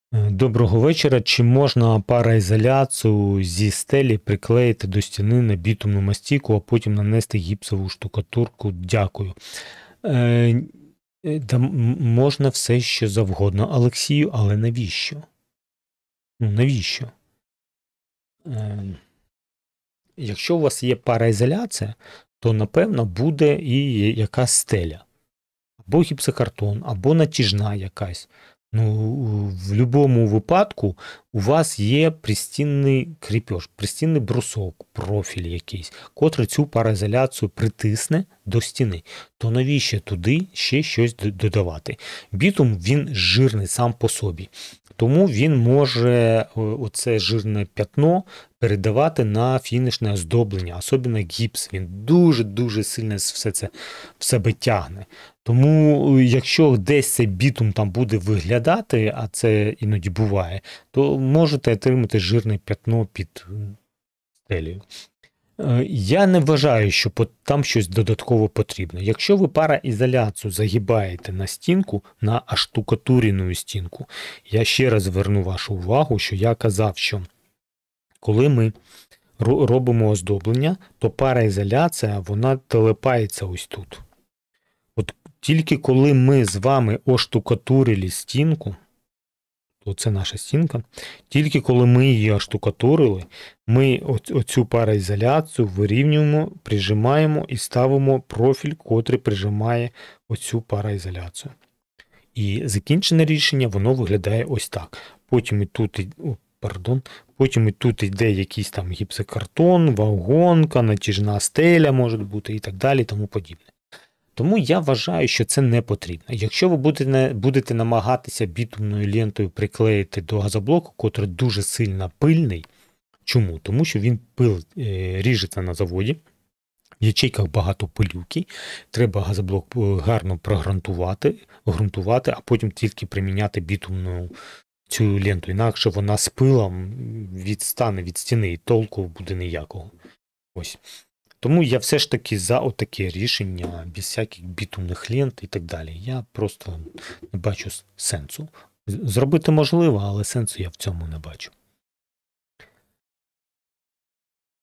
Доброго вечора. Чи можна параізоляцію зі стелі приклеїти до стіни на бітумну мастіку, а потім нанести гіпсову штукатурку? Дякую. Е, Можна все, що завгодно, Олексію, але навіщо? Ну, навіщо? Е, Якщо у вас є параізоляція, то, напевно, буде і якась стеля. Або гіпсокартон, або натяжна якась. Ну, в будь-якому випадку у вас є пристінний кріпеж, пристінний брусок, профіль якийсь, котрий цю параізоляцію притисне до стіни. То навіщо туди ще щось додавати? Бітум, він жирний сам по собі. Тому він може оце жирне пятно передавати на фінішне оздоблення, особливо гіпс. Він дуже-дуже сильно все це в себе тягне. Тому, якщо десь цей бітум там буде виглядати, а це іноді буває, то можете отримати жирне пятно під стелею. Я не вважаю, що там щось додатково потрібно. Якщо ви параізоляцію загибаєте на стінку, на аштукатурену стінку, я ще раз зверну вашу увагу, що я казав, що коли ми робимо оздоблення, то параізоляція, вона телепається ось тут. От тільки коли ми з вами оштукатурили стінку, оце наша стінка, тільки коли ми її оштукатурили, ми оцю параізоляцію вирівнюємо, прижимаємо і ставимо профіль, котрий прижимає оцю параізоляцію. І закінчене рішення, воно виглядає ось так. Потім і тут йде якийсь там гіпсокартон, вагонка, натяжна стеля може бути і так далі, тому подібне. Тому я вважаю, що це не потрібно. Якщо ви будете намагатися бітумною лентою приклеїти до газоблоку, котрий дуже сильно пильний, чому? Тому що він пил ріжеться на заводі, в ячейках багато пилюки, треба газоблок гарно прогрунтувати, а потім тільки приміняти бітумну цю ленту. Інакше вона з пилом відстане від стіни і толку буде ніякого. Ось. Тому я все ж таки за отаке рішення, без всяких бітумних лент і так далі. Я просто не бачу сенсу. Зробити можливо, але сенсу я в цьому не бачу.